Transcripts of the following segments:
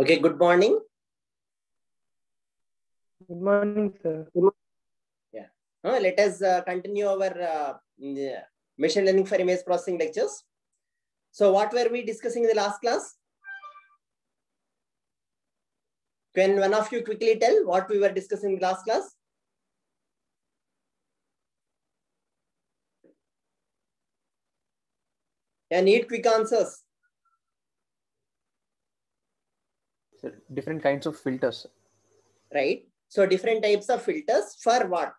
Okay, good morning. Good morning, sir. Yeah. Let us continue our machine learning for image processing lectures. So what were we discussing in the last class? Can one of you quickly tell what we were discussing in the last class? I need quick answers. So, different kinds of filters. Right. So different types of filters for what?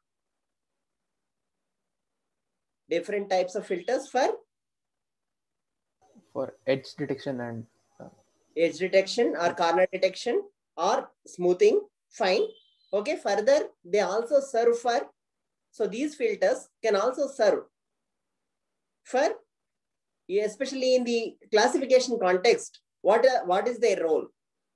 Different types of filters for edge detection and edge detection or corner detection or smoothing. Fine. Okay. Further, they also serve for, so these filters can also serve for, especially in the classification context, what is their role?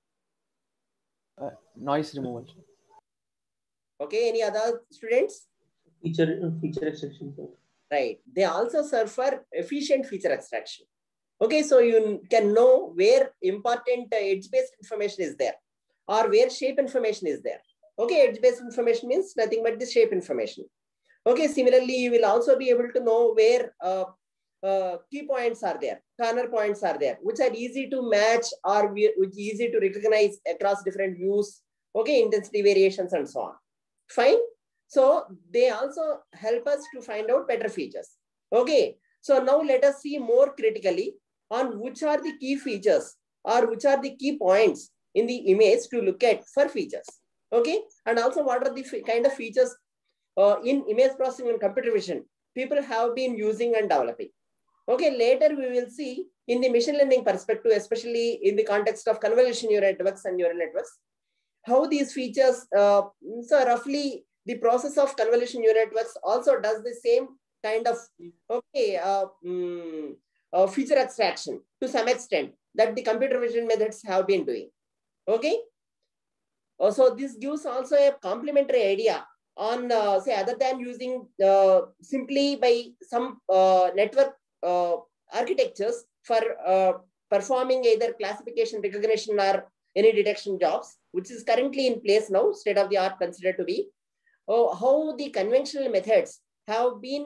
Noise removal. Okay, any other students? Feature extraction. Right. They also serve for efficient feature extraction. Okay, so you can know where important edge-based information is there or where shape information is there. Okay, edge-based information means nothing but the shape information. Okay, similarly, you will also be able to know where key points are there, corner points are there, which are easy to match or which easy to recognize across different views. Okay, intensity variations and so on. Fine. So they also help us to find out better features. Okay. So now let us see more critically on which are the key features or which are the key points in the image to look at for features. Okay. And also what are the kind of features in image processing and computer vision people have been using and developing. Okay. Later we will see in the machine learning perspective, especially in the context of convolution neural networks and neural networks, how these features, so roughly the process of convolution neural networks also does the same kind of feature extraction to some extent that the computer vision methods have been doing. Okay. So this gives also a complementary idea on, say, other than using simply by some network architectures for performing either classification, recognition, or any detection jobs, which is currently in place now, state of the art considered to be, how the conventional methods have been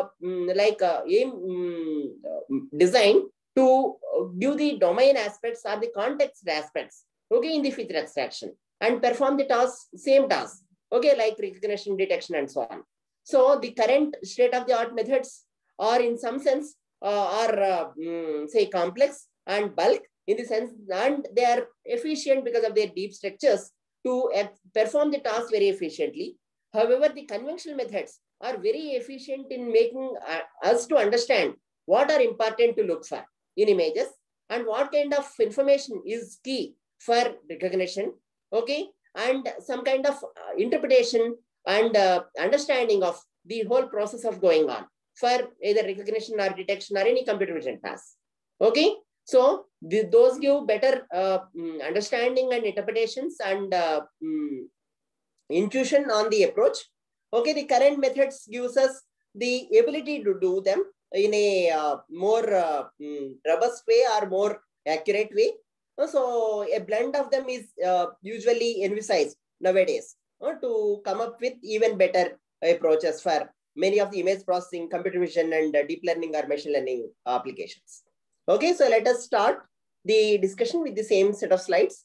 designed to give the domain aspects or the context aspects, okay, in the feature extraction and perform the task, same task, okay, like recognition, detection, and so on. So the current state of the art methods are in some sense say complex and bulk in the sense, and they are efficient because of their deep structures to perform the task very efficiently. However, the conventional methods are very efficient in making us to understand what are important to look for in images and what kind of information is key for recognition, okay, and some kind of interpretation and understanding of the whole process of going on for either recognition or detection or any computer vision task. Okay. So those give better understanding and interpretations and intuition on the approach. Okay, the current methods gives us the ability to do them in a more robust way or more accurate way. So a blend of them is usually envisaged nowadays to come up with even better approaches for many of the image processing, computer vision, and deep learning or machine learning applications. Okay, so let us start the discussion with the same set of slides.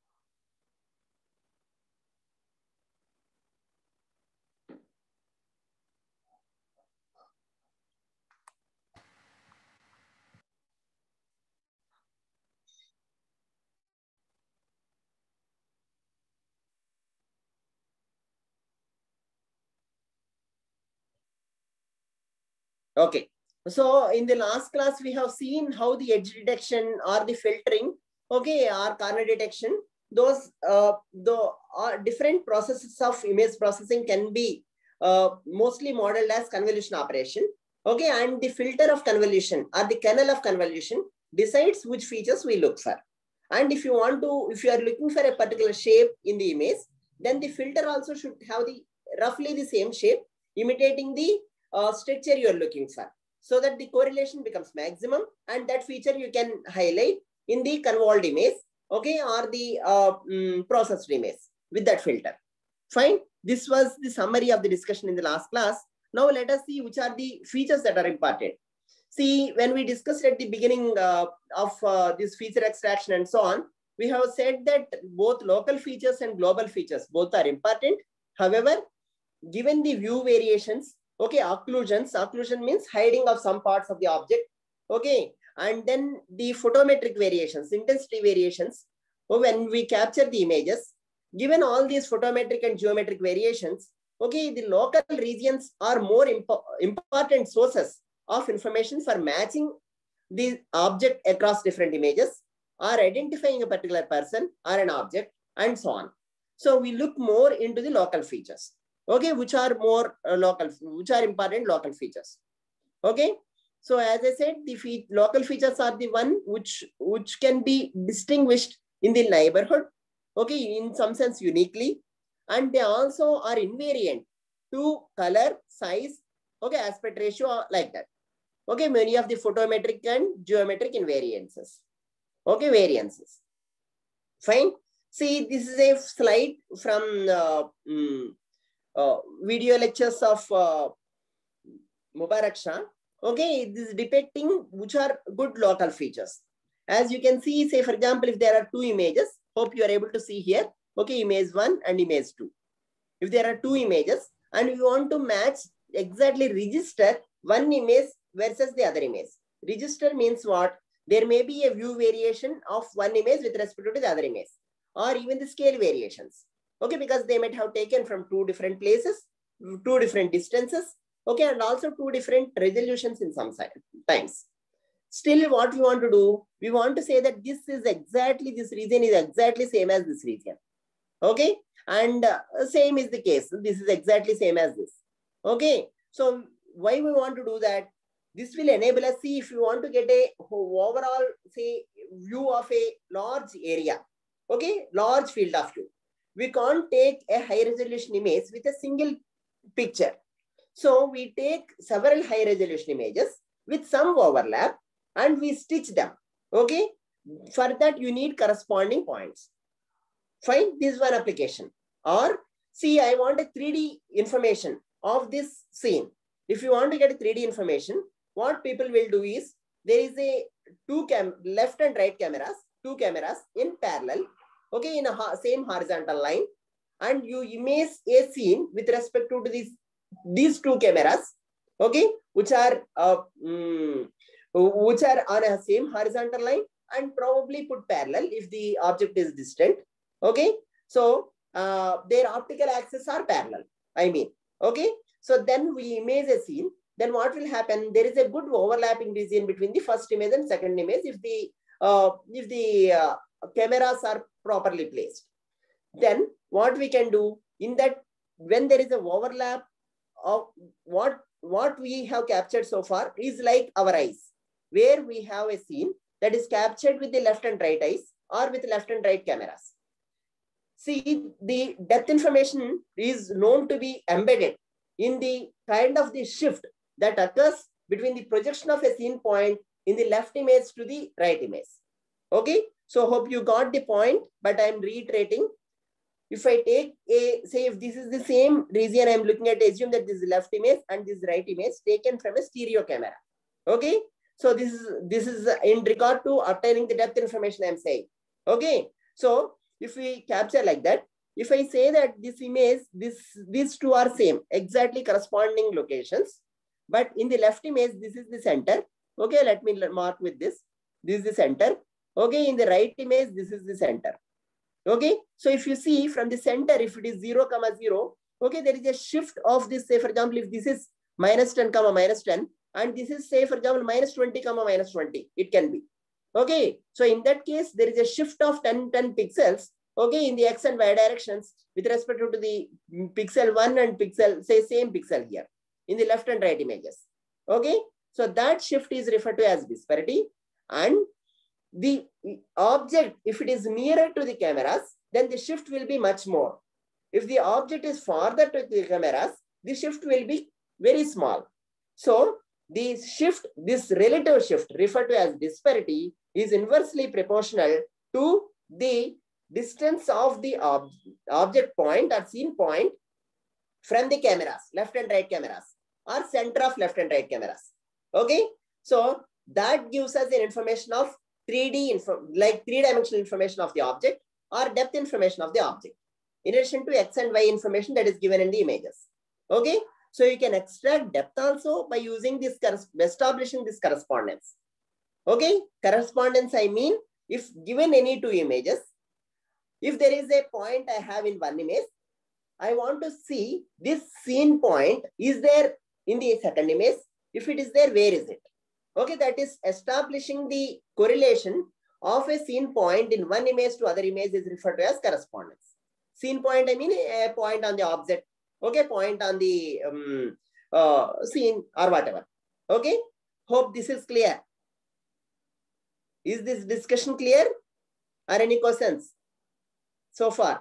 Okay, so in the last class, we have seen how the edge detection or the filtering, okay, or corner detection, those the different processes of image processing can be mostly modeled as convolution operation. Okay, and the filter of convolution or the kernel of convolution decides which features we look for. And if you want to, if you are looking for a particular shape in the image, then the filter also should have the roughly the same shape, imitating the structure you are looking for, so that the correlation becomes maximum and that feature you can highlight in the convolved image okay, or the processed image with that filter. Fine. This was the summary of the discussion in the last class. Now let us see which are the features that are important. See, when we discussed at the beginning of this feature extraction and so on, we have said that both local features and global features, both are important. However, given the view variations, okay, occlusion means hiding of some parts of the object, okay, and then the photometric variations, intensity variations, when we capture the images, given all these photometric and geometric variations, okay, the local regions are more important sources of information for matching the object across different images, or identifying a particular person or an object, and so on. So we look more into the local features, okay, which are more which are important local features. Okay, so as I said, the local features are the one which can be distinguished in the neighborhood, okay, in some sense uniquely, and they also are invariant to color, size, okay, aspect ratio, like that. Okay, many of the photometric and geometric invariances. Okay, variances. Fine. See, this is a slide from video lectures of Mubarak Shah. Okay, this is depicting which are good local features. As you can see, say for example, if there are two images, hope you are able to see here. Okay, image 1 and image 2. If there are two images and we want to match, exactly register one image versus the other image. Register means what? There may be a view variation of one image with respect to the other image, or even the scale variations. Okay, because they might have taken from two different places, two different distances, okay, and also two different resolutions in some times. Still, what we want to do, we want to say that this region is exactly same as this region. Okay, and same is the case. This is exactly same as this. Okay, so why we want to do that? This will enable us, see, if you want to get a overall, say, view of a large area, okay, large field of view, we can't take a high resolution image with a single picture. So we take several high resolution images with some overlap and we stitch them. Okay, for that you need corresponding points. Fine, this is one application. Or see, I want a 3D information of this scene. If you want to get a 3D information, what people will do is, there is a left and right cameras, two cameras in parallel, okay, in a same horizontal line, and you image a scene with respect to these two cameras, okay, which are on a same horizontal line and probably put parallel if the object is distant. Okay, so their optical axes are parallel, I mean. Okay, so then we image a scene. Then what will happen? There is a good overlapping region between the first image and second image if the cameras are properly placed. Then what we can do in that, when there is an overlap of what we have captured so far is like our eyes, where we have a scene that is captured with the left and right eyes or with left and right cameras. See, the depth information is known to be embedded in the kind of the shift that occurs between the projection of a scene point in the left image to the right image. Okay, so hope you got the point, but I'm reiterating. If I take say if this is the same region I'm looking at, assume that this is left image and this right image taken from a stereo camera. Okay, so this is in regard to obtaining the depth information I'm saying. Okay, so if we capture like that, if I say that this image, these two are same, exactly corresponding locations, but in the left image, this is the center. Okay, let me mark with this. This is the center. Okay, in the right image, this is the center. Okay, so if you see from the center, if it is 0, 0, okay, there is a shift of this, say for example, if this is -10, -10, and this is, say for example, -20, -20, it can be. Okay, so in that case, there is a shift of 10 pixels, okay, in the X and Y directions with respect to the pixel 1 and pixel, say same pixel here in the left and right images. Okay, so that shift is referred to as disparity, and the object, if it is nearer to the cameras, then the shift will be much more. If the object is farther to the cameras, the shift will be very small. So the shift, this relative shift referred to as disparity, is inversely proportional to the distance of the object point or scene point from the cameras, left and right cameras, or center of left and right cameras. Okay, so that gives us an information of 3D, like three-dimensional information of the object or depth information of the object, in addition to X and Y information that is given in the images. Okay, so you can extract depth also by using this, establishing this correspondence. Okay, correspondence, I mean, if given any two images, if there is a point I have in one image, I want to see this scene point is there in the second image. If it is there, where is it? Okay, that is establishing the correlation of a scene point in one image to other image is referred to as correspondence. Scene point, I mean a point on the object. Okay, point on the scene or whatever. Okay, hope this is clear. Is this discussion clear? Or any questions so far?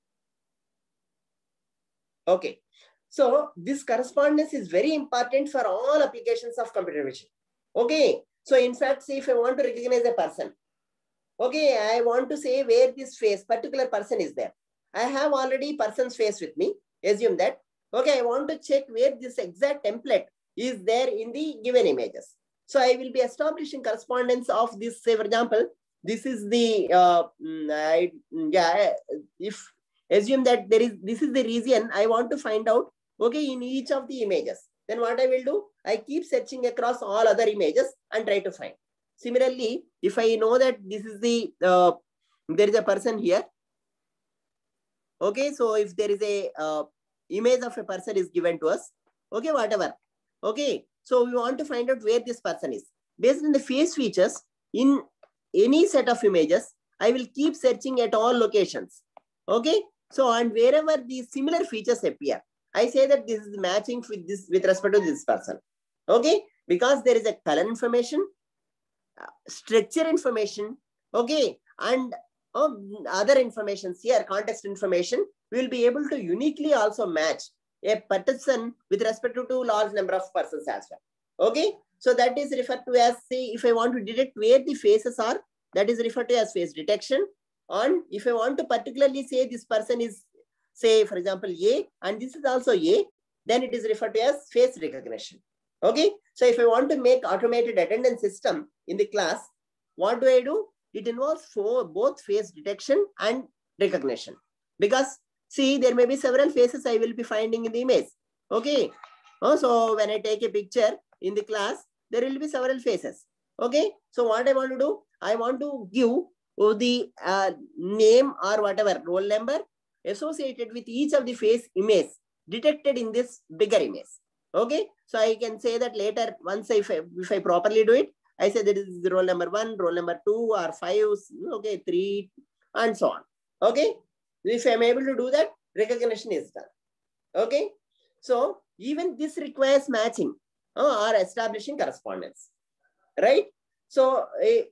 Okay, so this correspondence is very important for all applications of computer vision. Okay, so in fact, say if I want to recognize a person, okay, I want to say where this face, particular person is there. I have already person's face with me, assume that. Okay, I want to check where this exact template is there in the given images. So I will be establishing correspondence of this, say for example, this is the, if assume that this is the region I want to find out, okay, in each of the images. Then what I will do, I keep searching across all other images and try to find. Similarly, if I know that this is the, there is a person here. Okay, so if there is a image of a person is given to us, okay, whatever. Okay, so we want to find out where this person is. Based on the face features, in any set of images, I will keep searching at all locations. Okay, so and wherever these similar features appear, I say that this is matching with this with respect to this person. Okay, because there is a color information, structure information, okay, and other informations here, context information, we will be able to uniquely also match a person with respect to large number of persons as well. Okay, so that is referred to as, say, if I want to detect where the faces are, that is referred to as face detection. And if I want to particularly say this person is, say, for example, A, and this is also A, then it is referred to as face recognition. Okay, so if I want to make automated attendance system in the class, what do? It involves both face detection and recognition. Because see, there may be several faces I will be finding in the image. Okay, so when I take a picture in the class, there will be several faces. Okay, so what I want to do, I want to give the name or whatever roll number associated with each of the face image detected in this bigger image. Okay, so I can say that later, once if I properly do it, I say that is roll number 1, roll number 2, or 5, okay, 3, and so on. Okay, if I am able to do that, recognition is done. Okay, so even this requires matching or establishing correspondence, right? So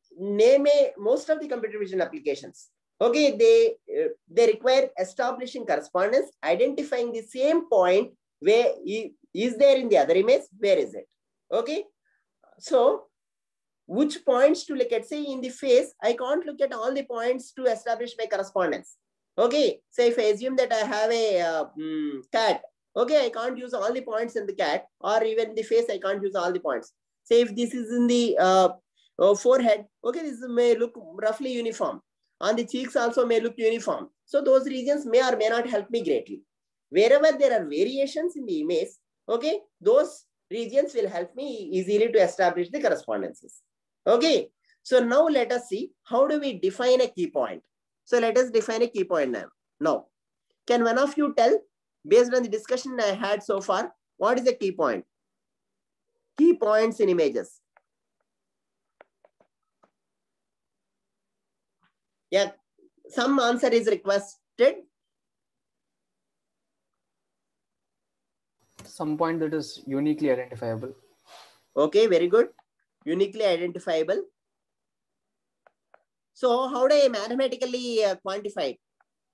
most of the computer vision applications, okay, they require establishing correspondence, identifying the same point where is there in the other image, where is it? Okay, so which points to look at, say in the face, I can't look at all the points to establish my correspondence. Okay, so if I assume that I have a cat, okay, I can't use all the points in the cat, or even the face, I can't use all the points. Say if this is in the forehead, okay, this may look roughly uniform. On the cheeks also may look uniform. So those regions may or may not help me greatly. Wherever there are variations in the image, okay, those regions will help me easily to establish the correspondences. Okay, so now let us see how do we define a key point. So let us define a key point now. Now, can one of you tell, based on the discussion I had so far, what is a key point? Key points in images. Yeah, some answer is requested. Some point that is uniquely identifiable. Okay, very good. Uniquely identifiable. So how do I mathematically quantify it?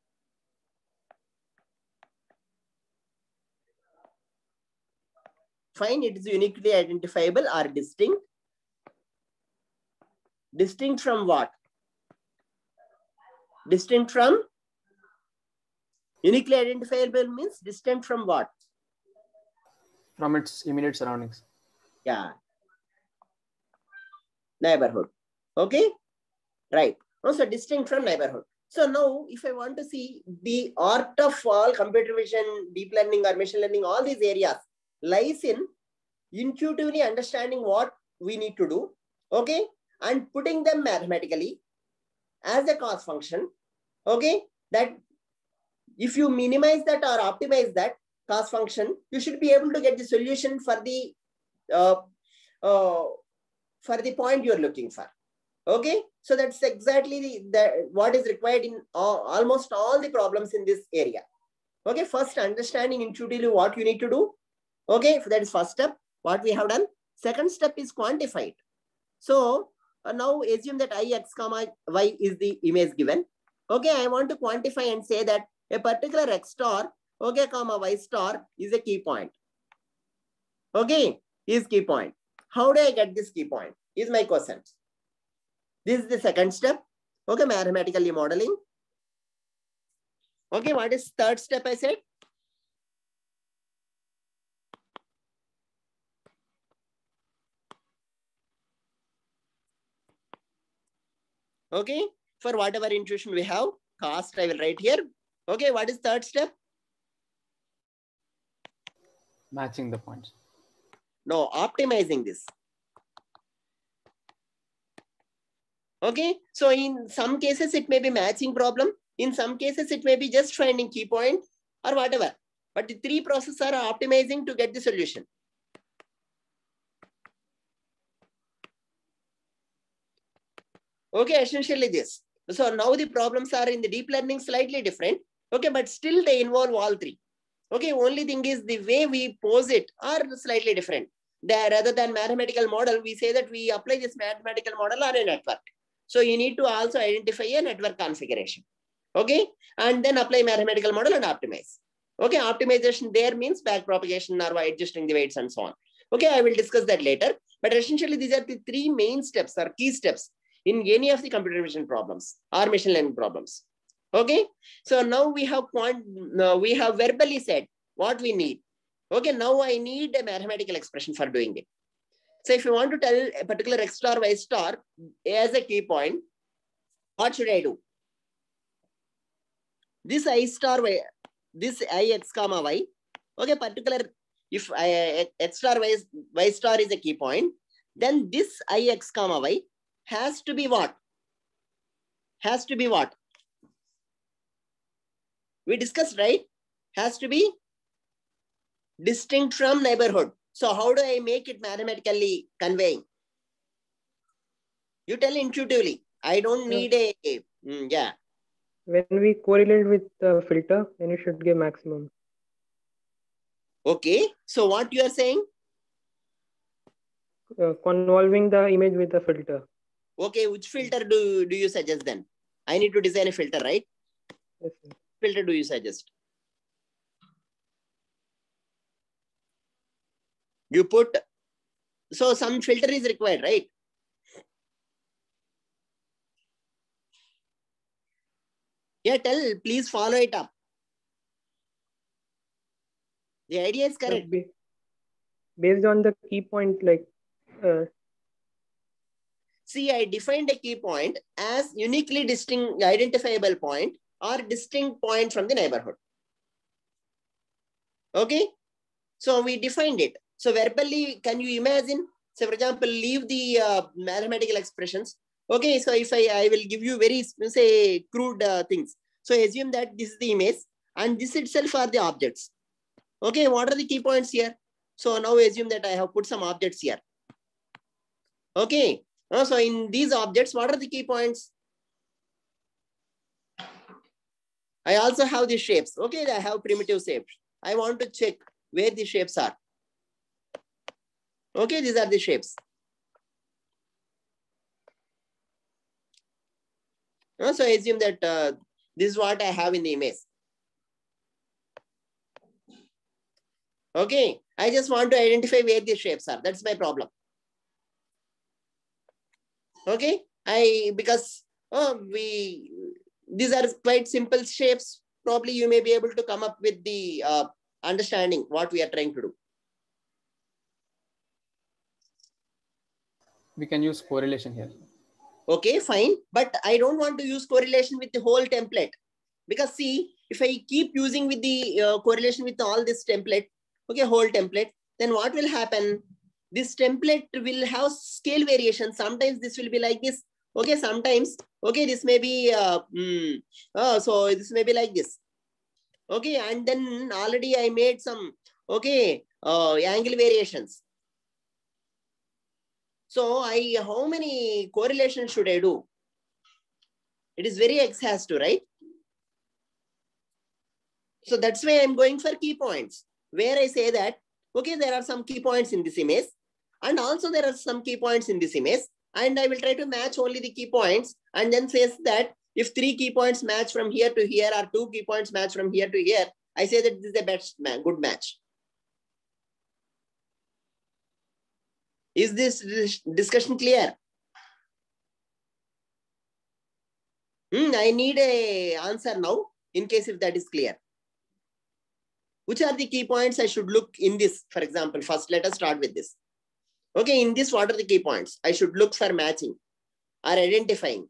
Fine, it is uniquely identifiable or distinct. Distinct from what? Distinct from? Uniquely identifiable means distinct from what? From its immediate surroundings. Yeah. Neighborhood. Okay? Right. Also distinct from neighborhood. So now if I want to see the art of all computer vision, deep learning or machine learning, all these areas lies in intuitively understanding what we need to do, okay, and putting them mathematically as a cost function, okay, that if you minimize that or optimize that cost function, you should be able to get the solution for the point you're looking for. Okay, so that's exactly what is required in almost all the problems in this area. Okay, first understanding intuitively what you need to do. Okay, that is first step, what we have done. Second step is quantified. So now assume that ix comma y is the image given. Okay, I want to quantify and say that a particular x star, okay, comma y star is a key point. Okay, is key point. How do I get this key point? Is my question. This is the second step. Okay, mathematically modeling. Okay, what is third step I said? Okay, for whatever intuition we have, cost I will write here. Okay, what is third step? Matching the points. No, optimizing this. Okay, so in some cases it may be matching problem. In some cases it may be just finding key point or whatever. But the three processes are optimizing to get the solution. Okay, essentially this. So now the problems are in the deep learning slightly different. Okay, but still they involve all three. Okay, only thing is the way we pose it are slightly different. Rather than mathematical model, we say that we apply this mathematical model on a network. So you need to also identify a network configuration. Okay, and then apply mathematical model and optimize. Okay, optimization there means back propagation or adjusting the weights and so on. Okay, I will discuss that later. But essentially, these are the three main steps or key steps in any of the computer vision problems or machine learning problems. Okay, so now we have verbally said what we need. Okay, now I need a mathematical expression for doing it. So if you want to tell a particular x star y star as a key point, what should I do? This I star y, this ix comma y, okay, particular if x star y star is a key point, then this ix comma y has to be what? Has to be what? We discussed, right? Has to be distinct from neighborhood. So how do I make it mathematically conveying? You tell intuitively. I don't need a yeah. When we correlate with the filter, then you should give maximum. Okay. So what you are saying? Convolving the image with the filter. Okay. Which filter do you suggest then? I need to design a filter, right? Yes, sir. Filter do you suggest? You put, so some filter is required, right? Yeah, please follow it up. The idea is correct. Based on the key point, like. See, I defined a key point as uniquely distinct, identifiable point or distinct point from the neighborhood. Okay. So we defined it. So verbally, can you imagine? So for example, leave the mathematical expressions. Okay, so if I will give you very, say, crude things. So assume that this is the image and this itself are the objects. Okay, what are the key points here? So now assume that I have put some objects here. Okay, so in these objects, what are the key points? I also have the shapes. Okay, I have primitive shapes. I want to check where the shapes are. Okay, these are the shapes. So I assume that this is what I have in the image. Okay, I just want to identify where the shapes are. That's my problem. Okay, because we these are quite simple shapes. Probably you may be able to come up with the understanding what we are trying to do. We can use correlation here. Okay, fine. But I don't want to use correlation with the whole template. Because see, if I keep using with the correlation with all this template, okay, whole template, then what will happen? This template will have scale variation. Sometimes this will be like this. Okay, sometimes, okay, this may be, so this may be like this. Okay, and then already I made some, okay, angle variations. So how many correlations should I do? It is very exhaustive, right? So that's why I'm going for key points, where I say that, okay, there are some key points in this image, and also there are some key points in this image, and I will try to match only the key points, and then says that if 3 key points match from here to here, or 2 key points match from here to here, I say that this is the best good match. Is this discussion clear? I need a answer now, in case if that is clear. Which are the key points I should look in this? For example, first let us start with this. Okay, in this, what are the key points I should look for matching or identifying?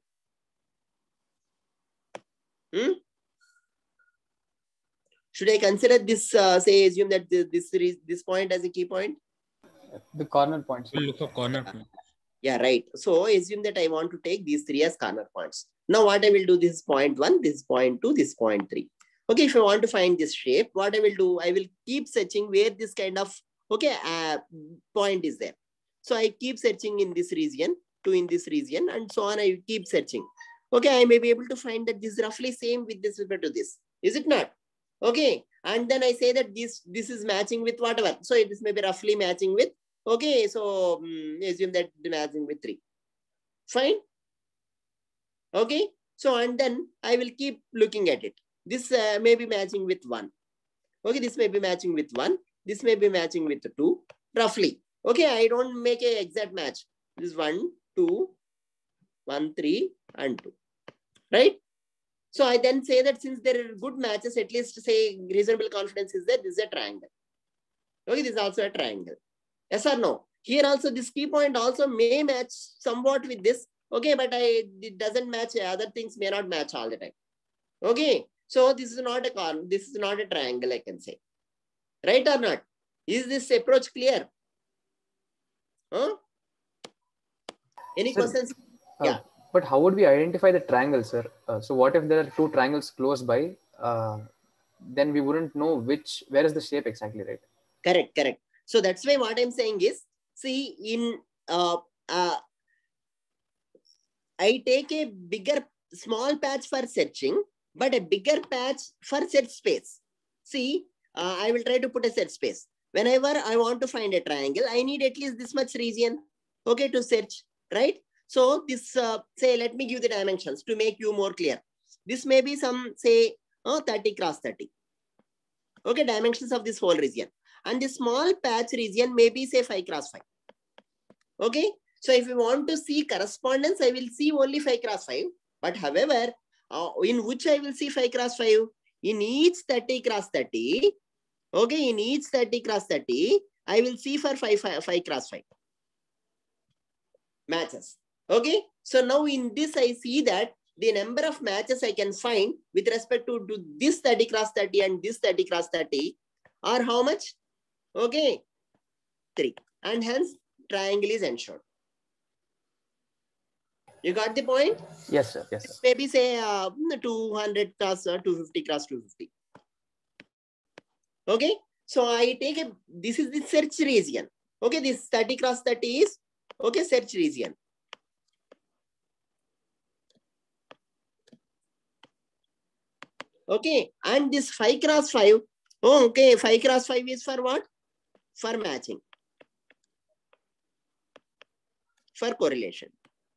Should I consider this, say, assume that this point as a key point? The corner points. We'll look for corner point. Yeah, right. So assume that I want to take these 3 as corner points. Now what I will do, this is point 1, this is point 2, this is point 3. Okay, if I want to find this shape, what I will do, I will keep searching where this kind of, okay, point is there. So I keep searching in this region, 2 in this region, and so on. I keep searching. Okay, I may be able to find that this is roughly same with this respect to this. Is it not? Okay, and then I say that this is matching with whatever. So this may be roughly matching with, okay, so assume that matching with 3. Fine. Okay, so and then I will keep looking at it. This may be matching with 1. Okay, this may be matching with 1. This may be matching with 2, roughly. Okay, I don't make an exact match. This is 1, 2, 1, 3, and 2. Right? So I then say that since there are good matches, at least say reasonable confidence is that this is a triangle. Okay, this is also a triangle. Yes or no? Here also this key point also may match somewhat with this. Okay, but it doesn't match. Other things may not match all the time. Okay, so this is not a triangle, I can say. Right or not? Is this approach clear? Huh? Any questions? Yeah. But how would we identify the triangle, sir? So what if there are 2 triangles close by? Then we wouldn't know where is the shape exactly, right? Correct, correct. So that's why what I'm saying is, see, in I take a small patch for searching, but a bigger patch for search space. See, I will try to put a search space. Whenever I want to find a triangle, I need at least this much region, okay, to search, right? So this, say, let me give the dimensions to make you more clear. This may be some, say, 30 cross 30. Okay, dimensions of this whole region. And the small patch region may be, say, 5 cross 5. Okay, so if you want to see correspondence, I will see only 5 cross 5. But however, in which I will see 5 cross 5? In each 30 cross 30, okay, in each 30 cross 30, I will see for 5 cross 5 matches. Okay, so now in this, I see that the number of matches I can find with respect to this 30 cross 30 and this 30 cross 30 are how much? Okay, 3. And hence, triangle is ensured. You got the point? Yes, sir. Yes, sir. Maybe say 200 cross 250 cross 250. Okay, so I take this is the search region. Okay, this 30 cross 30 is, okay, search region. Okay, and this 5 cross 5, oh, okay, 5 cross 5 is for what? For matching. For correlation.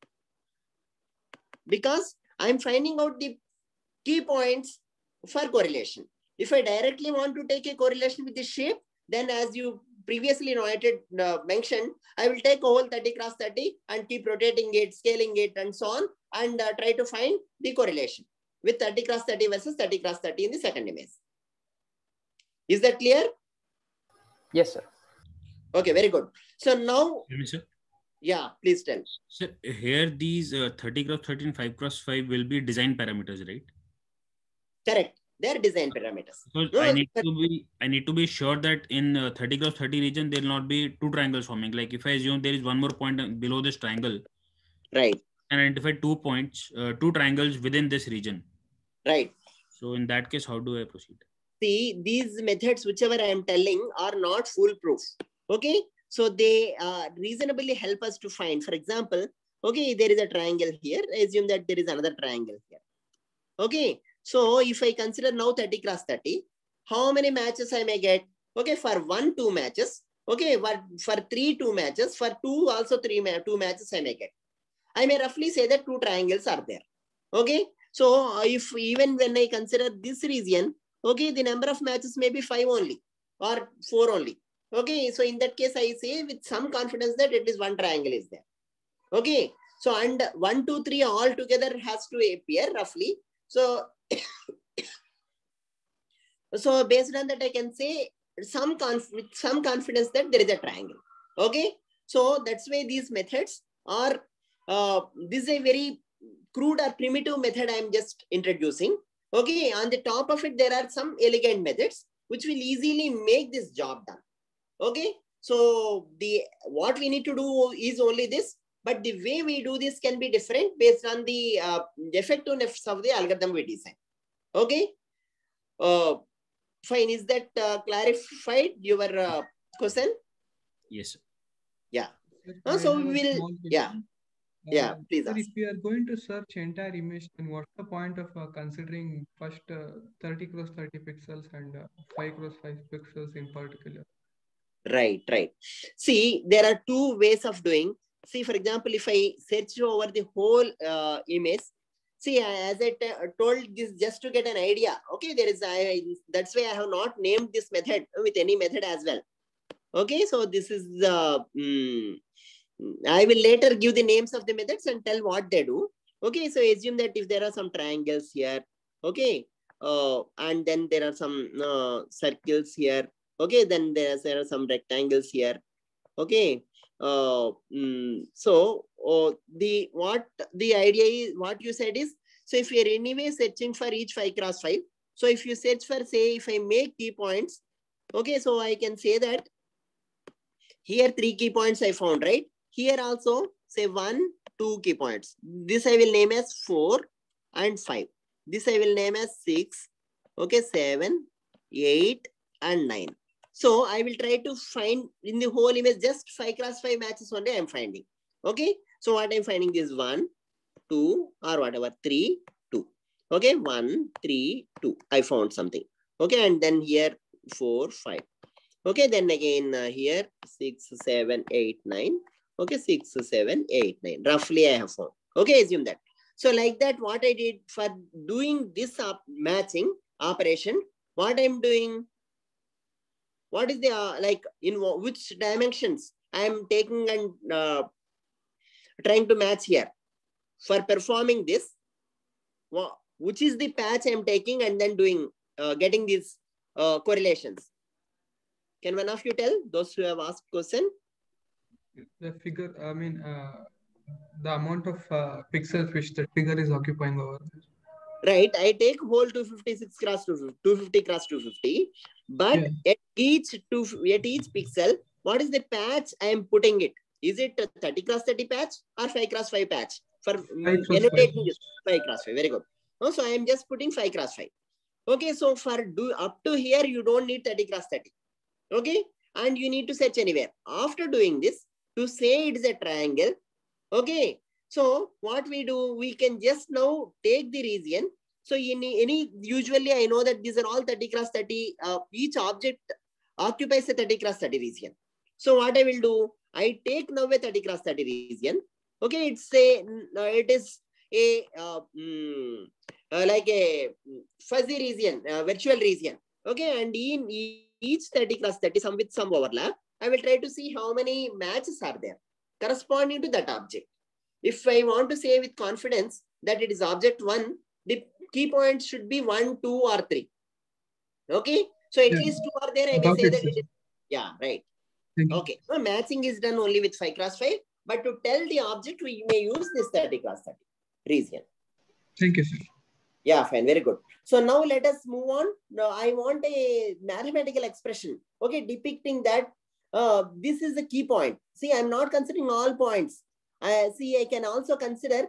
Because I'm finding out the key points for correlation. If I directly want to take a correlation with the shape, then as you previously mentioned, I will take a whole 30 cross 30 and keep rotating it, scaling it, and so on, and try to find the correlation. with 30 cross 30 versus 30 cross 30 in the second image. Is that clear? Yes, sir. Okay, very good. So now, Sir, yeah, please tell. sir, here these 30 cross 30 and 5 cross 5 will be design parameters, right? Correct. They are design parameters. Because No, I need to be sure that in 30 cross 30 region there will not be two triangles forming. Like if I assume there is one more point below this triangle, right, and identify 2 points, 2 triangles within this region. right. So in that case, how do I proceed? See, these methods, whichever I am telling, are not foolproof. Okay, so they reasonably help us to find. For example, okay, there is a triangle here. Assume that there is another triangle here. Okay, so if I consider now 30 cross 30, how many matches I may get? Okay, for 1, 2 matches. Okay, for 3, 2 matches. For 2, also 2 matches I may get. I may roughly say that 2 triangles are there. Okay, so if even when I consider this region, okay, the number of matches may be 5 only or 4 only. Okay, so in that case, I say with some confidence that at least 1 triangle is there. Okay, so and 1, 2, 3 all together has to appear roughly. So, so based on that, I can say with some confidence that there is a triangle. Okay, so that's why these methods are, this is a very crude or primitive method I am just introducing. Okay, on the top of it, there are some elegant methods which will easily make this job done. Okay, so what we need to do is only this, but the way we do this can be different based on the effectiveness of the algorithm we design. Okay, fine. Is that clarified your question? Yes, sir. Yeah. Sir, So I we have a will. small Yeah. question. Yeah. Please Sir, ask. if we are going to search entire image, then what's the point of considering first 30 cross 30 pixels and 5 cross 5 pixels in particular? Right, right. See, there are 2 ways of doing. See, for example, if I search over the whole image, see, as I told this just to get an idea. Okay, that's why I have not named this method with any method as well. Okay, so this is I will later give the names of the methods and tell what they do. Okay, so assume that if there are some triangles here, okay, and then there are some circles here. Okay, then there are some rectangles here. Okay, so the idea is, what you said is, so if you're anyway searching for each 5 cross 5, so if you search for, say, if I make key points, okay, so I can say that here 3 key points I found, right? Here also say 1, 2 key points. This I will name as 4 and 5. This I will name as 6, okay, 7, 8 and 9. So I will try to find in the whole image just 5 cross 5 matches only I am finding. Okay, so what I am finding is 1, 2 or whatever, 3, 2. Okay, 1, 3, 2. I found something. Okay, and then here 4, 5. Okay, then again here 6, 7, 8, 9. Okay, 6, 7, 8, 9. Roughly I have found. Okay, assume that. So like that, what I did for doing this matching operation, what I'm doing, what is the, like in which dimensions I am taking and trying to match here. For performing this, which is the patch I am taking and then doing, getting these correlations. Can one of you tell, those who have asked question? The figure, I mean, the amount of pixels which the figure is occupying over. Right, I take whole 256 cross 250 cross 250, but yeah, at each pixel, what is the patch I am putting it? Is it a 30 cross 30 patch or 5 cross 5 patch? For annotating this 5 cross 5, very good. So I am just putting 5 cross 5. Okay, so for up to here, you don't need 30 cross 30. Okay, and you need to search anywhere. After doing this, to say it is a triangle, okay, so what we do, we can just now take the region. So usually I know that these are all 30 cross 30, each object occupies a 30 cross 30 region. So what I will do, I take now a 30 cross 30 region. Okay, it is a like a fuzzy region, virtual region. Okay, and in each 30 cross 30, some with some overlap, I will try to see how many matches are there corresponding to that object. If I want to say with confidence that it is object 1, the key points should be 1, 2, or 3. Okay. So at Yeah. least 2 are there. I may Got say it, that sir. it is. Yeah, right. Thank you. Okay. So matching is done only with 5x5. But to tell the object, we may use this 30x30 region. Thank you, sir. Yeah, fine. Very good. So now let us move on. Now I want a mathematical expression. Okay, depicting that this is the key point. See, I'm not considering all points. I can also consider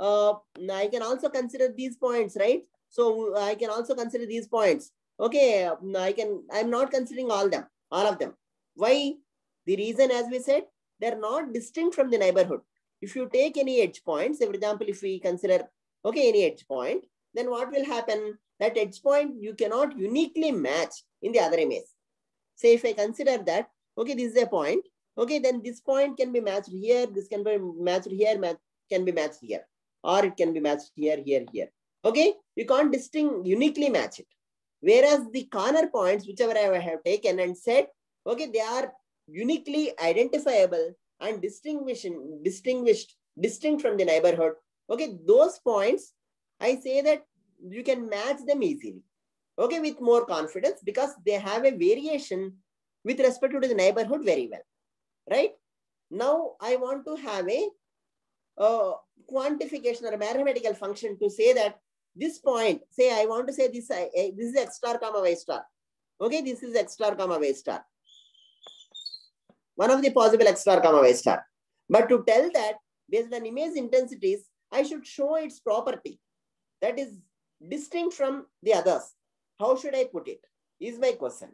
these points, right? So I can also consider these points. Okay, I'm not considering all of them. Why? The reason, as we said, they're not distinct from the neighborhood. If you take any edge points, for example, if we consider, okay, any edge point, then what will happen? That edge point you cannot uniquely match in the other image. Say if I consider that, okay, this is a point, okay, then this point can be matched here, this can be matched here, can be matched here, or it can be matched here, here, here. Okay, you can't uniquely match it. Whereas the corner points, whichever I have taken and said, okay, they are uniquely identifiable and distinct from the neighborhood. Okay, those points, I say that you can match them easily, okay, with more confidence, because they have a variation with respect to the neighborhood very well, right? Now I want to have a quantification or a mathematical function to say that this point, say I want to say this is x star comma y star. Okay, this is x star comma y star. One of the possible x star comma y star. But to tell that based on image intensities, I should show its property that is distinct from the others. How should I put it? Is my question.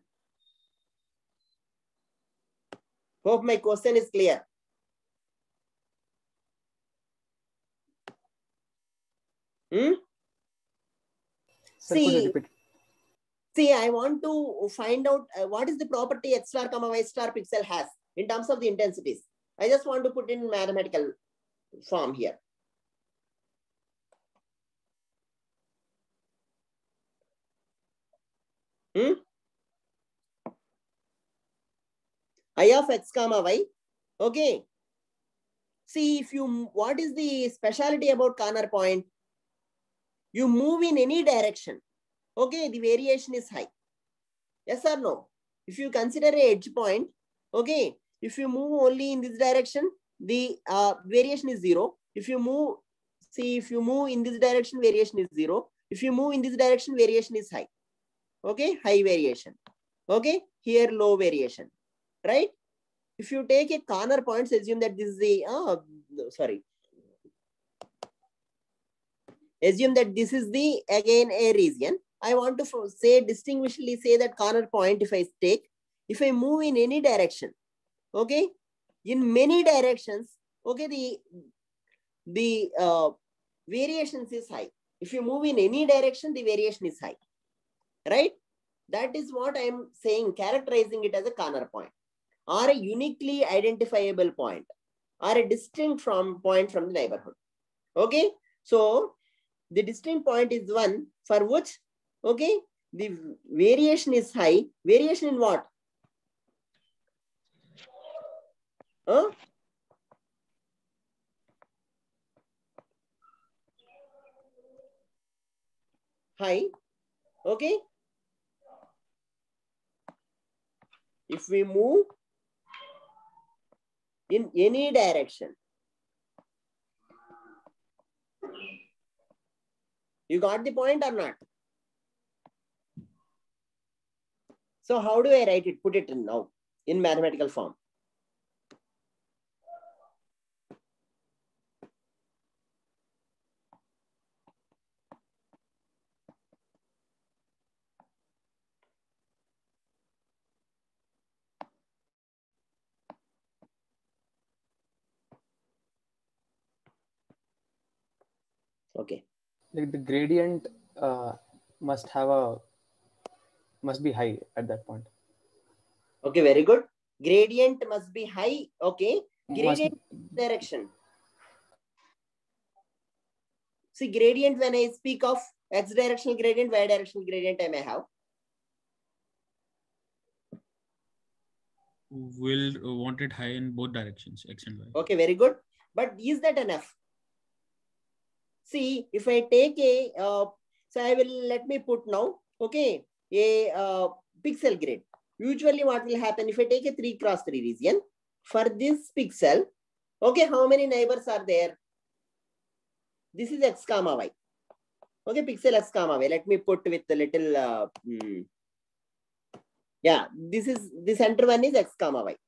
Hope my question is clear. See, I want to find out what is the property x star comma y star pixel has in terms of the intensities. I just want to put in mathematical form here. I of x comma y. Okay. See, what is the speciality about corner point? You move in any direction. Okay, the variation is high. Yes or no? If you consider an edge point, okay, if you move only in this direction, the variation is 0. If you move in this direction, variation is 0. If you move in this direction, variation is high. Okay, high variation. Okay, here low variation, right? If you take a corner point, assume that this is the, assume that this is the, again, a region. I want to distinguishedly say that corner point, if I move in any direction, okay, in many directions, okay, the variations is high. If you move in any direction, the variation is high, right? That is what I am saying, characterizing it as a corner point, or a uniquely identifiable point, or a distinct point from the neighborhood. Okay, so the distinct point is one for which, okay, the variation is high. Variation in what? High. Okay. If we move in any direction, you got the point or not? So how do I write it? Put it in now in mathematical form. Okay. Like the gradient must be high at that point. Okay, very good. Gradient must be high. Okay. Gradient direction. See, gradient, when I speak of x directional gradient, y directional gradient, I may have. Will want it high in both directions, x and y. Okay, very good. But is that enough? See, if I take a So I will, let me put now, okay, a pixel grid. Usually what will happen if I take a 3x3 region, for this pixel, okay, how many neighbors are there? This is x comma y. Okay, pixel x comma y. Let me put with the little, yeah, this is, the center one is x comma y.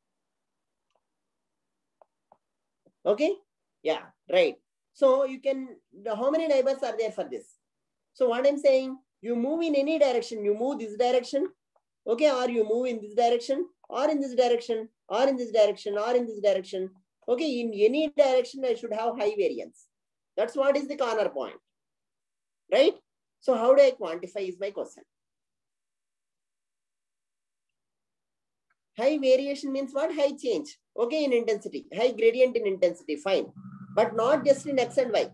Okay, yeah, right. So you can, how many neighbors are there for this? So what I'm saying, you move in any direction, you move this direction, okay, or you move in this direction, or in this direction, or in this direction, or in this direction. Okay, in any direction, I should have high variance. That's what is the corner point, right? So how do I quantify is my question. High variation means what? High change, okay, in intensity, high gradient in intensity, fine. But not just in x and y.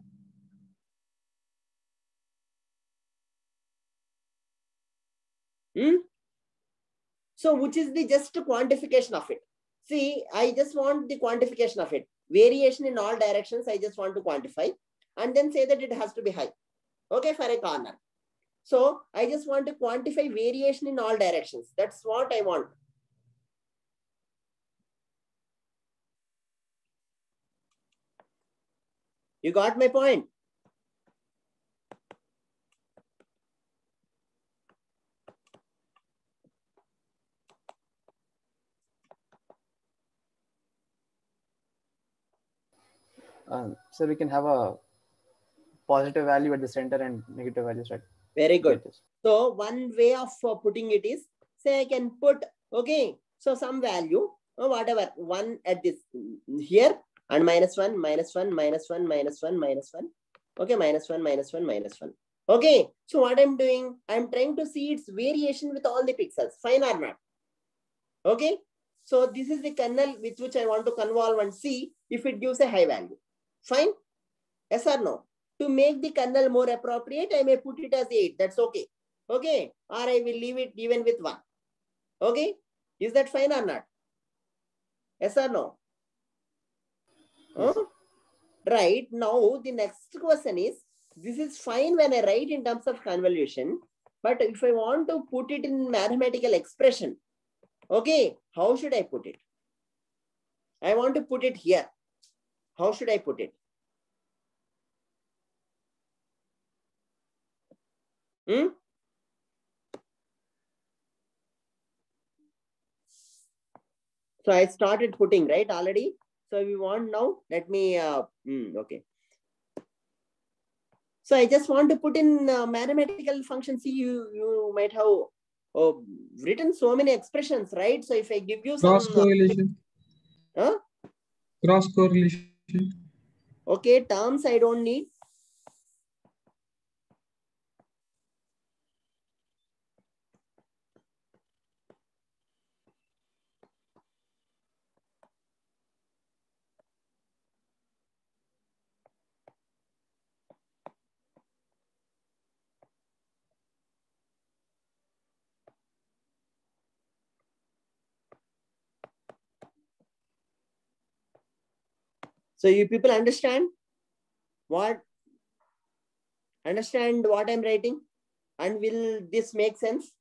So which is the just quantification of it? See, I just want the quantification of it. Variation in all directions, I just want to quantify and then say that it has to be high. Okay, for a corner. So I just want to quantify variation in all directions. That's what I want. You got my point? So we can have a positive value at the center and negative values, right? Very good. So one way of putting it is, say I can put, okay, so some value, whatever, one at this here and -1, -1, -1, -1, -1. Okay, -1, -1, -1. Okay, so what I'm doing, I'm trying to see its variation with all the pixels, fine or not. Okay, so this is the kernel with which I want to convolve and see if it gives a high value. Fine? Yes or no? To make the kernel more appropriate, I may put it as 8. That's okay. Okay. Or I will leave it even with 1. Okay. Is that fine or not? Yes or no? Yes. Right. Now, the next question is, this is fine when I write in terms of convolution. But if I want to put it in mathematical expression, okay, how should I put it? I want to put it here. How should I put it? So I started putting, right, already. So we want now, let me, okay. So I just want to put in mathematical functions. See, you might have written so many expressions, right? So if I give you some... Cross correlation. Cross correlation. Okay, terms I don't need. So you people understand what I'm writing, and will this make sense?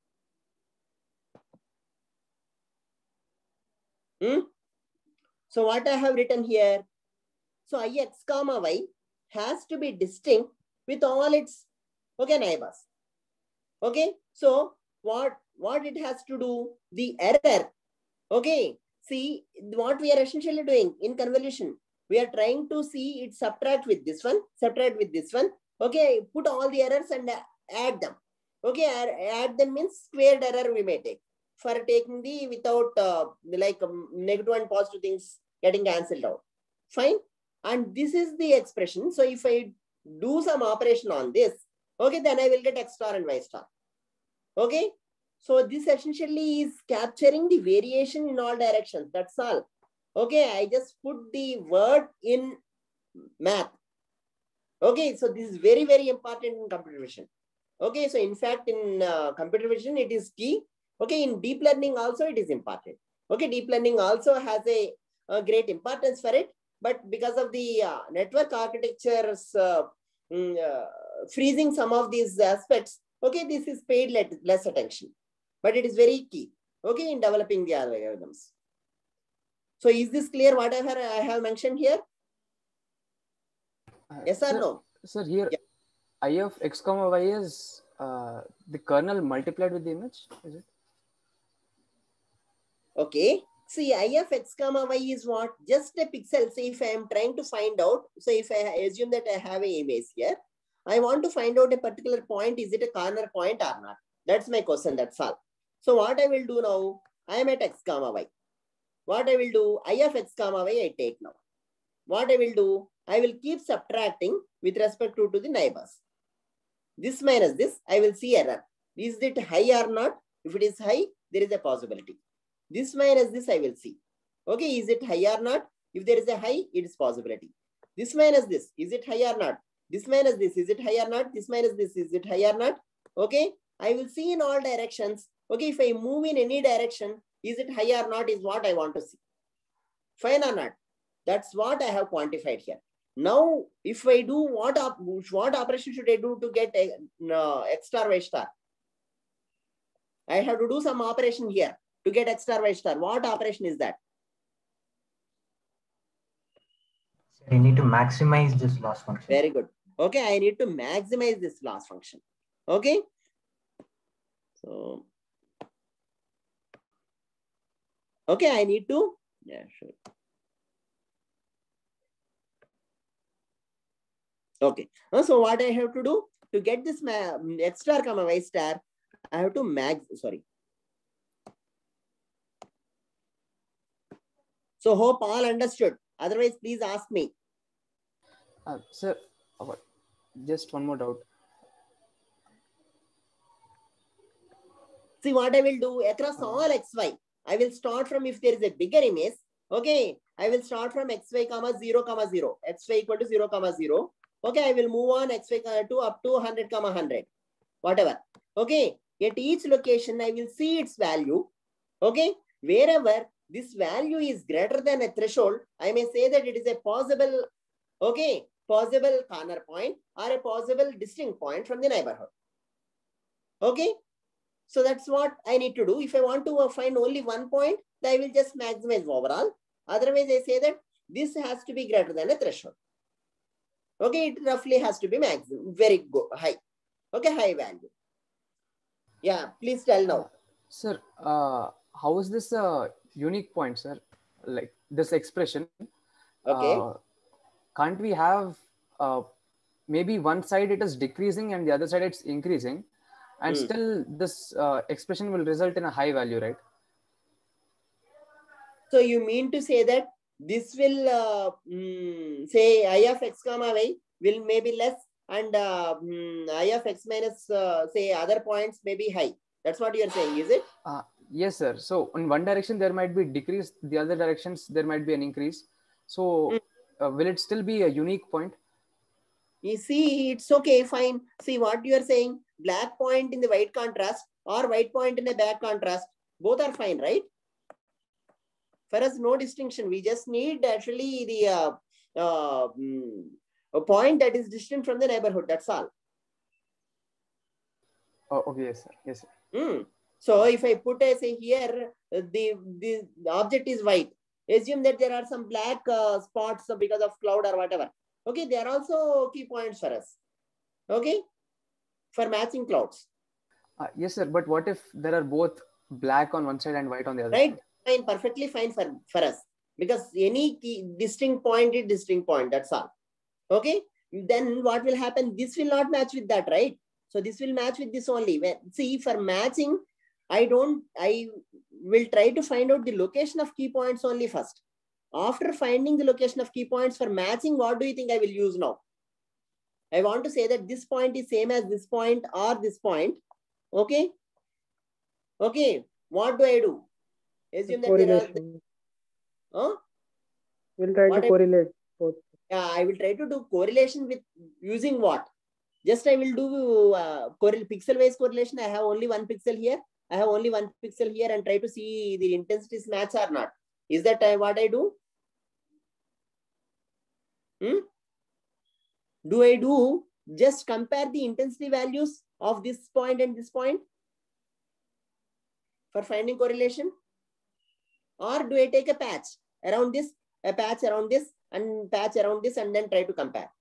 So what I have written here, so ix comma y has to be distinct with all its neighbors. Okay, so what it has to do, the error. Okay, see what we are essentially doing in convolution. We are trying to see it subtract with this one, subtract with this one. Okay, put all the errors and add them. Okay, add them means squared error we may take for taking the without negative and positive things getting cancelled out. Fine. And this is the expression. So if I do some operation on this, okay, then I will get x star and y star. Okay. So this essentially is capturing the variation in all directions. That's all. Okay. I just put the word in math. Okay. So this is very, very important in computer vision. Okay. So in fact, in computer vision, it is key. Okay. In deep learning also, it is important. Okay. Deep learning also has a great importance for it. But because of the network architecture's freezing some of these aspects, okay, this is paid less attention, but it is very key, okay, in developing the algorithms. So is this clear whatever I have mentioned here? Yes or no? Sir, here I of x comma y is the kernel multiplied with the image, is it? Okay. See, I of x comma y is what? Just a pixel. So if I am trying to find out, so if I assume that I have an image here, I want to find out a particular point. Is it a corner point or not? That's my question. That's all. So what I will do now, I am at x comma y. What I will do, I of x comma y I take now. What I will do, I will keep subtracting with respect to the neighbors. This minus this, I will see error. Is it high or not? If it is high, there is a possibility. This minus this, I will see. Okay, is it high or not? If there is a high, it is possibility. This minus this, is it high or not? This minus this, is it high or not? This minus this, is it high or not? Okay, I will see in all directions. Okay, if I move in any direction, is it high or not is what I want to see. Fine or not? That's what I have quantified here. Now, if I do what operation should I do to get x star y star? I have to do some operation here to get x star y star. What operation is that? So you need to maximize this loss function. Very good. Okay, I need to maximize this loss function. Okay. So, okay, I need to, yeah, sure. Okay. So what I have to do to get this x star comma y star, I have to So hope all understood. Otherwise, please ask me. Sir, just one more doubt. See what I will do across all xy. I will start from, if there is a bigger image, okay, I will start from xy comma 0 comma 0, xy equal to 0 comma 0. Okay, I will move on xy to up to 100 comma 100, whatever. Okay, at each location, I will see its value. Okay, wherever this value is greater than a threshold, I may say that it is a possible, okay, possible corner point or a possible distinct point from the neighborhood. Okay, so that's what I need to do. If I want to find only one point, then I will just maximize overall. Otherwise, I say that this has to be greater than a threshold. Okay, it roughly has to be maximum, very good, high. Okay, high value. Yeah, please tell now. Sir, how is this a unique point, sir? Like this expression. Okay. Can't we have maybe one side it is decreasing and the other side it's increasing, and still this expression will result in a high value, right? So you mean to say that this will say I of x comma y will maybe less, and I of x minus say other points may be high. That's what you are saying, is it? Yes, sir. So in one direction there might be decrease, the other directions there might be an increase. So will it still be a unique point? You see, it's okay, fine. See what you are saying, black point in the white contrast or white point in a black contrast, both are fine, right? For us, no distinction. We just need actually the a point that is distant from the neighborhood. That's all. Oh, okay, yes, sir. Yes, sir. So if I put a say here, the object is white. Assume that there are some black spots because of cloud or whatever. Okay, they are also key points for us. Okay, for matching clouds. Yes, sir. But what if there are both black on one side and white on the other right side? Fine, perfectly fine for us, because any key distinct point is distinct point, that's all. Okay, then what will happen, this will not match with that, right? So this will match with this only. See, for matching, I will try to find out the location of key points only first. After finding the location of key points for matching, what do you think I will use now? I want to say that this point is same as this point or this point. Okay. Okay. What do I do? Assume that correlation. We'll try to correlate both. Yeah, I will try to do correlation with using what? Just I will do pixel-wise correlation. I have only one pixel here. I have only one pixel here, and try to see the intensities match or not. Is that what I do? Do I do just compare the intensity values of this point and this point for finding correlation? Or do I take a patch around this, a patch around this, and patch around this, and then try to compare?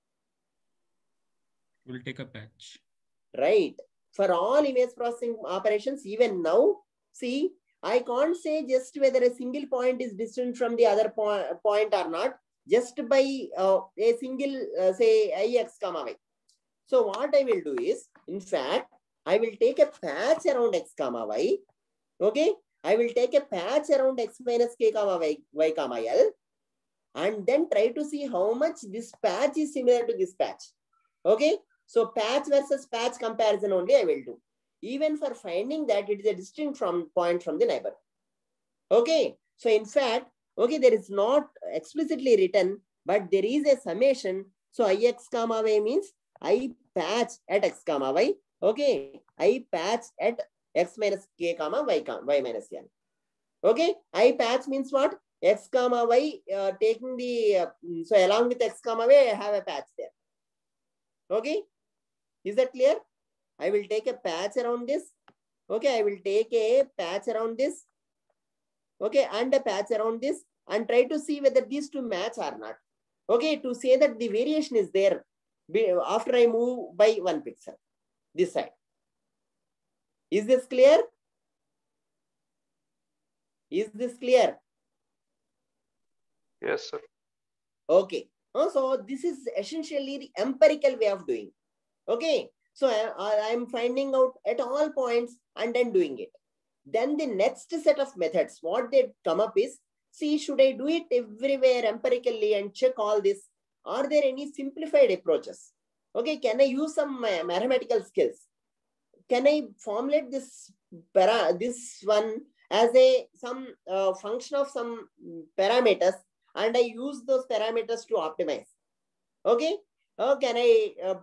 We'll take a patch. Right. For all image processing operations, even now, see, I can't say just whether a single point is distant from the other point or not, just by a single, say, ix comma y. So what I will do is, in fact, I will take a patch around x comma y. Okay. I will take a patch around x minus k comma y comma l, and then try to see how much this patch is similar to this patch. Okay. So patch versus patch comparison only I will do. Even for finding that it is a distinct point from the neighbor. Okay. So in fact, okay, there is not explicitly written, but there is a summation. So ix comma y means I patch at x comma y. Okay. I patch at x minus k comma y minus n. Okay. I patch means what? X comma y taking the, so along with x comma y, I have a patch there. Okay. Is that clear? I will take a patch around this. Okay. I will take a patch around this. Okay. And a patch around this, and try to see whether these two match or not. Okay. To say that the variation is there after I move by 1 pixel this side. Is this clear? Is this clear? Yes, sir. Okay. So this is essentially the empirical way of doing. Okay. So I'm finding out at all points and then doing it. Then the next set of methods, what they come up is, see, should I do it everywhere empirically and check all this? Are there any simplified approaches? Okay. Can I use some mathematical skills? Can I formulate this one as some function of some parameters, and I use those parameters to optimize? Okay. Can I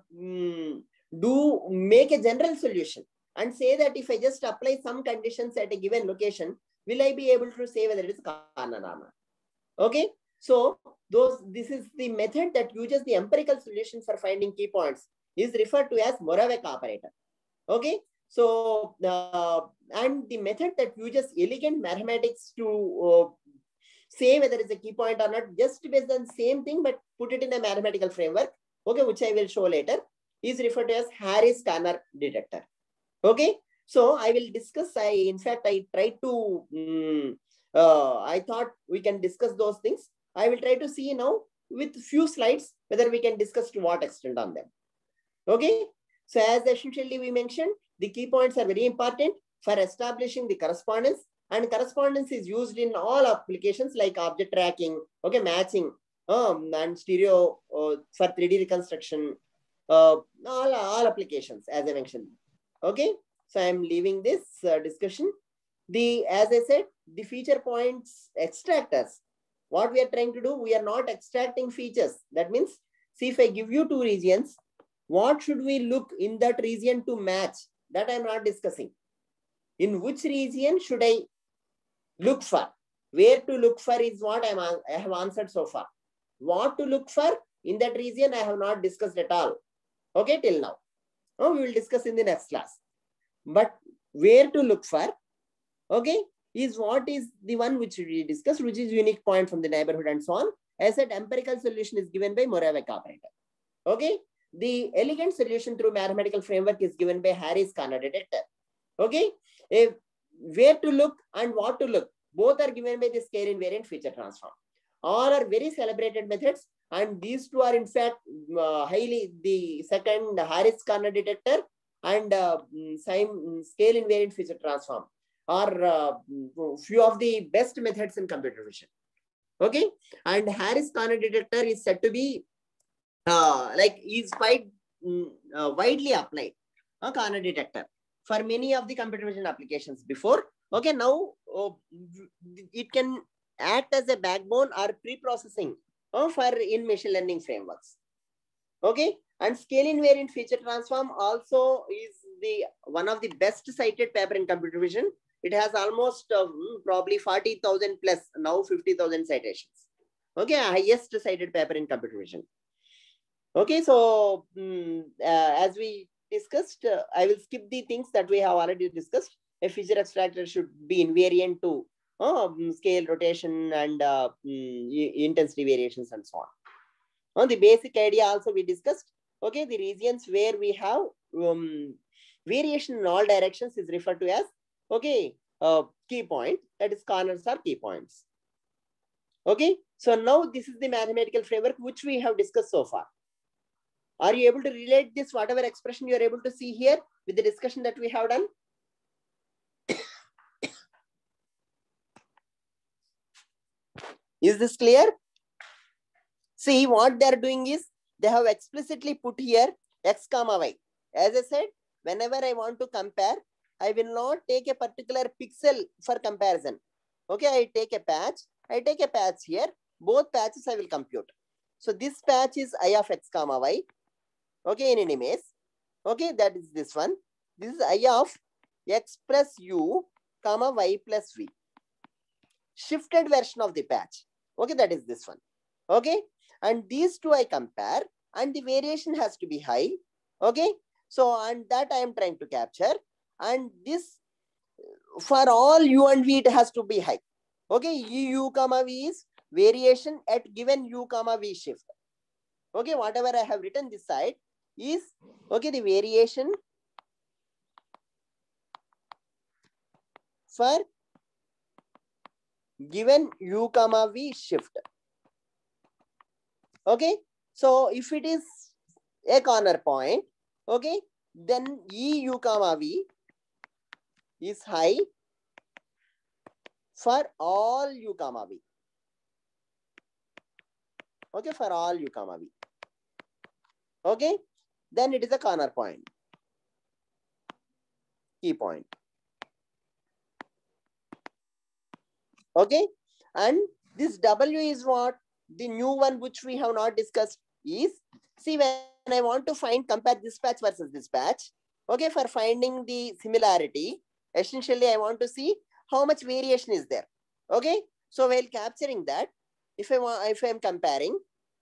make a general solution and say that if I just apply some conditions at a given location, will I be able to say whether it is corner or not? Okay. So this is the method that uses the empirical solution for finding key points, is referred to as Moravec operator. Okay. So, and the method that uses elegant mathematics to say whether it's a key point or not, just based on the same thing, but put it in a mathematical framework, okay, which I will show later, is referred to as Harris-Corner detector. Okay. So I will discuss, in fact, I tried to, I thought we can discuss those things. I will try to see now with few slides, whether we can discuss to what extent on them. Okay. So as essentially we mentioned, the key points are very important for establishing the correspondence, and correspondence is used in all applications like object tracking, okay, matching, and stereo for 3D reconstruction, all applications as I mentioned. Okay. So I'm leaving this discussion. As I said, the feature points extractors, what we are trying to do, we are not extracting features. That means, see, if I give you two regions, what should we look in that region to match? That I'm not discussing. In which region should I look for? Where to look for is what I have answered so far. What to look for in that region, I have not discussed at all. Okay, till now. We will discuss in the next class. But where to look for, okay, is what is the one which we discussed, which is unique point from the neighborhood and so on. As said, empirical solution is given by Moravec operator. Okay. The elegant solution through mathematical framework is given by Harris-Corner detector. Okay. Where to look and what to look, both are given by the scale invariant feature transform. All are very celebrated methods, and these two are in fact highly, the second Harris-Corner detector and scale invariant feature transform are few of the best methods in computer vision. Okay. And Harris-Corner detector is said to be is quite widely applied, a corner detector for many of the computer vision applications before. Okay, now it can act as a backbone or pre-processing for in machine learning frameworks. Okay, and scale invariant feature transform also is the one of the best cited paper in computer vision. It has almost probably 40,000 plus, now 50,000 citations. Okay, highest cited paper in computer vision. Okay, so as we discussed, I will skip the things that we have already discussed. A feature extractor should be invariant to scale, rotation, and intensity variations and so on. The basic idea also we discussed. Okay, the regions where we have variation in all directions is referred to as key point. That is, corners are key points. Okay, so now this is the mathematical framework which we have discussed so far. Are you able to relate this, whatever expression you are able to see here, with the discussion that we have done? Is this clear? See, what they are doing is, they have explicitly put here x comma y. As I said, whenever I want to compare, I will not take a particular pixel for comparison. Okay, I take a patch here. Both patches I will compute. So this patch is I of x comma y. Okay, in an image. Okay, that is this one. This is I of x plus u comma y plus v. Shifted version of the patch. Okay, that is this one. Okay, and these two I compare, and the variation has to be high. Okay, so and that I am trying to capture, and this for all u and v it has to be high. Okay, u comma v is variation at given u comma v shift. Okay, whatever I have written this side is the variation for given u comma v shift. Okay, so if it is a corner point, okay, then u comma v is high for all u comma v. Okay, for all u comma v. Okay, then it is a corner point, key point. Okay, and this w is what? The new one which we have not discussed is, see, when I want to compare this patch versus this patch, okay, for finding the similarity, essentially I want to see how much variation is there. Okay, so while capturing that, if I am comparing,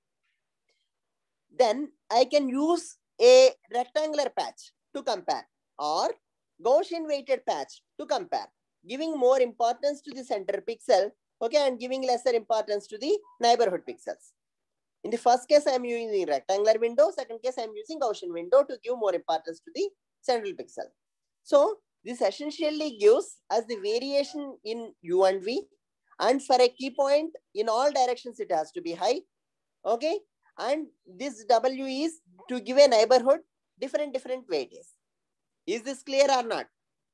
then I can use a rectangular patch to compare, or Gaussian weighted patch to compare, giving more importance to the center pixel, okay, and giving lesser importance to the neighborhood pixels. In the first case, I am using rectangular window. Second case, I am using Gaussian window to give more importance to the central pixel. So this essentially gives us the variation in u and v, and for a key point in all directions it has to be high. Okay, and this w is to give a neighborhood different weightage. Is this clear or not?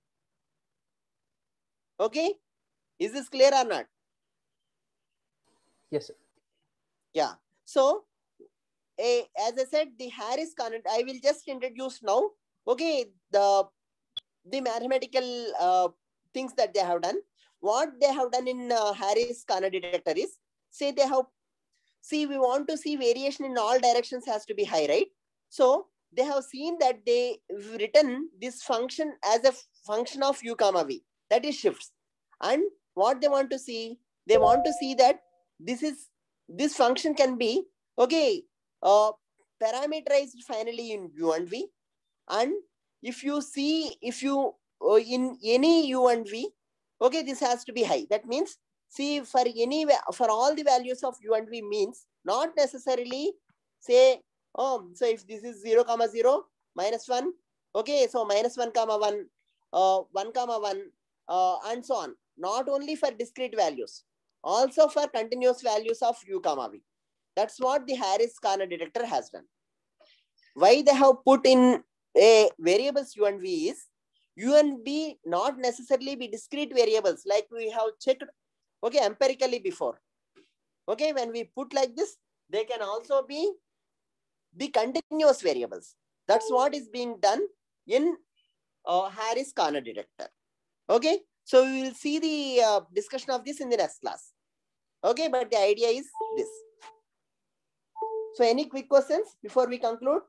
Okay, is this clear or not? Yes, sir. Yeah. So, as I said, the Harris constant, I will just introduce now. Okay, the mathematical things that they have done. What they have done in Harris corner detector is, say they have, see, we want to see variation in all directions has to be high, right? So they have seen that they written this function as a function of u comma v, that is shifts. And what they want to see, they want to see that this function can be parameterized finally in u and v. And if you in any u and v, okay, this has to be high. That means, see, for all the values of u and v means not necessarily say, so if this is 0, 0, -1, okay, so -1, 1, 1, 1, and so on. Not only for discrete values, also for continuous values of u comma v. That's what the Harris corner detector has done. Why they have put in a variables u and v is, u and v not necessarily be discrete variables like we have checked, okay, empirically before. Okay, when we put like this, they can also be the continuous variables. That's what is being done in Harris corner detector. Okay, so we will see the discussion of this in the next class. Okay, but the idea is this. So any quick questions before we conclude?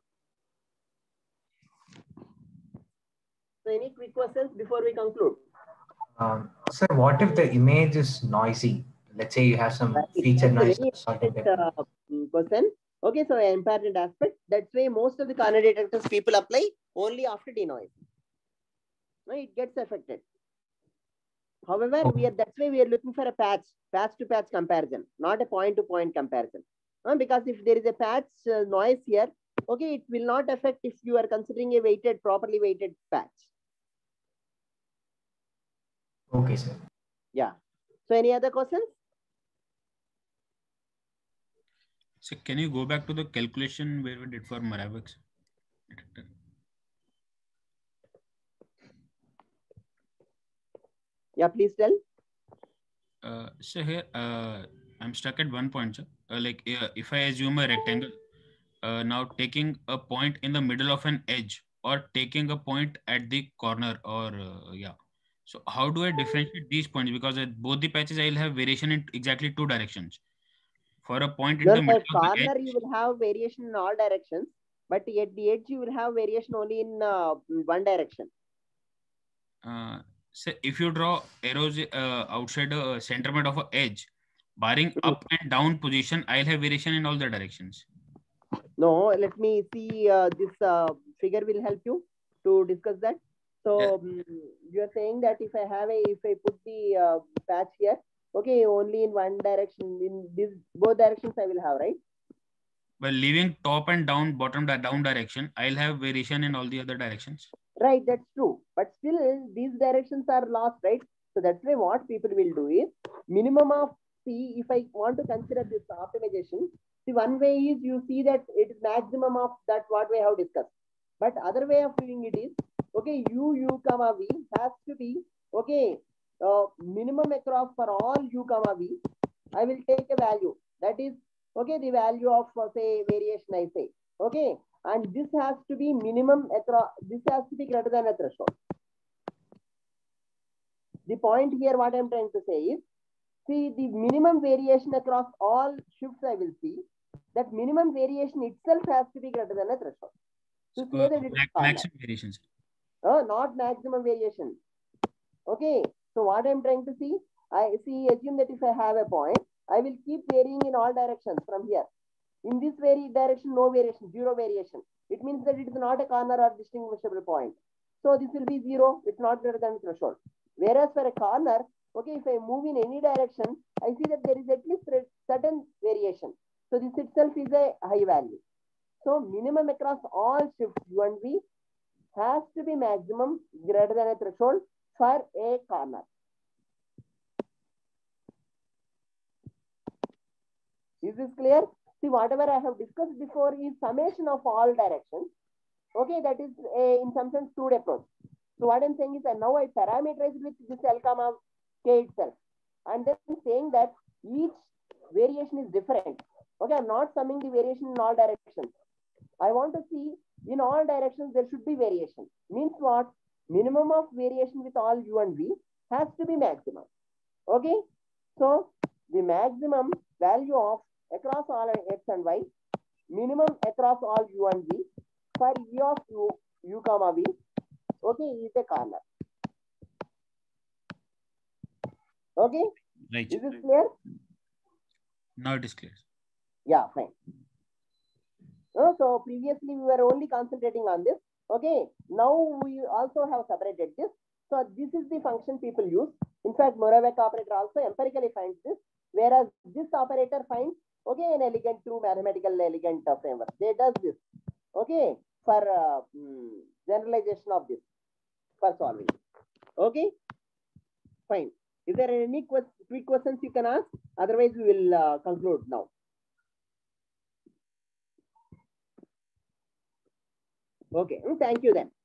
So any quick questions before we conclude? Sir, what if the image is noisy? Let's say you have some feature noise. Question. Okay, so an important aspect. That's why most of the corner detectors people apply only after denoise. No, it gets affected. However, that's why we are looking for a patch to patch comparison, not a point to point comparison. Because if there is a patch noise here, okay, it will not affect if you are considering a properly weighted patch. Okay, sir. Yeah. So any other questions? So can you go back to the calculation where we did for Moravec's detector? Yeah, please tell. So here I'm stuck at one point, sir. If I assume a rectangle, now taking a point in the middle of an edge or taking a point at the corner, or yeah. So how do I differentiate these points? Because at both the patches I'll have variation in exactly two directions. For a point in the middle of the corner, edge, you will have variation in all directions, but at the edge you will have variation only in one direction. So if you draw arrows outside the centerment of an edge, barring up and down position, I'll have variation in all the directions. No, let me see. This figure will help you to discuss that. So you are saying that if I put the patch here, okay, only in one direction, in this both directions I will have, right? Well, leaving top and down, bottom down direction, I'll have variation in all the other directions. Right, that's true. But still, these directions are lost, right? So that's why what people will do is minimum of, see, if I want to consider this optimization, see, one way is you see that it is maximum of that what we have discussed. But other way of doing it is, okay, u comma v has to be, okay, minimum across for all u comma v. I will take a value that is, okay, the value of, say, variation I say, okay. And this has to be minimum across, this has to be greater than a threshold. The point here, what I'm trying to say is, see, the minimum variation across all shifts I will see, that minimum variation itself has to be greater than a threshold. To say that it is maximum variations. Not maximum variation. Okay, so what I'm trying to see, assume that if I have a point, I will keep varying in all directions from here. In this direction, no variation, zero variation. It means that it is not a corner or distinguishable point. So this will be zero. It's not greater than threshold. Whereas for a corner, okay, if I move in any direction, I see that there is at least certain variation. So this itself is a high value. So minimum across all shifts U and V has to be maximum greater than a threshold for a corner. Is this clear? See, whatever I have discussed before is summation of all directions. Okay, that is in some sense crude approach. So what I'm saying is that now I parameterize with this L comma K itself. And then saying that each variation is different. Okay, I'm not summing the variation in all directions. I want to see in all directions there should be variation. Means what? Minimum of variation with all U and V has to be maximum. Okay, so the maximum value of across all X and Y, minimum across all U and V for E of U comma V, okay, is a corner. Okay, right. Is this clear? Now it is clear. Yeah, fine. So previously we were only concentrating on this. Okay, now we also have separated this. So this is the function people use. In fact, Moravec operator also empirically finds this, whereas this operator finds, okay, an elegant through mathematical elegant framework. They does this, okay, for generalization of this for solving. Okay, fine. Is there any quick questions you can ask? Otherwise, we will conclude now. Okay, thank you then.